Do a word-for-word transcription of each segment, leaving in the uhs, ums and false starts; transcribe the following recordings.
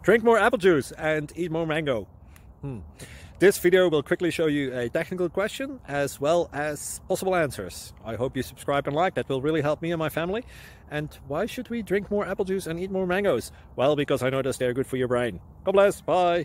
Drink more apple juice and eat more mango. Hmm. This video will quickly show you a technical question as well as possible answers. I hope you subscribe and like, that will really help me and my family. And why should we drink more apple juice and eat more mangoes? Well, because I noticed they're good for your brain. God bless, bye!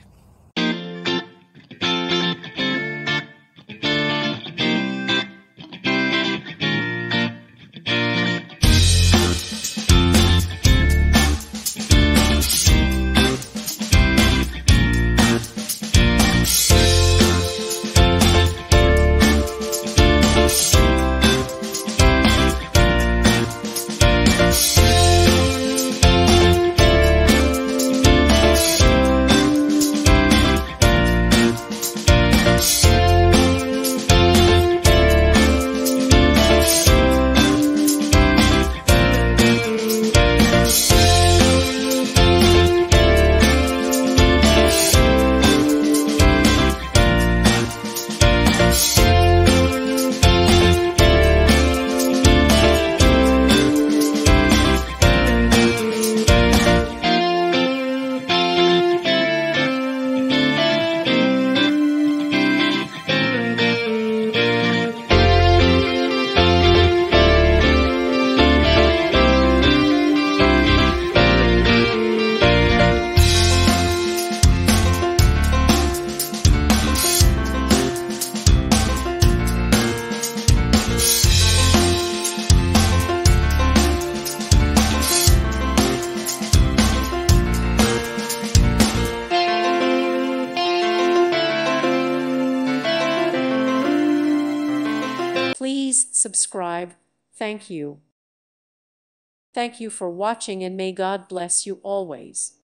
Please subscribe. Thank you. Thank you for watching, and may God bless you always.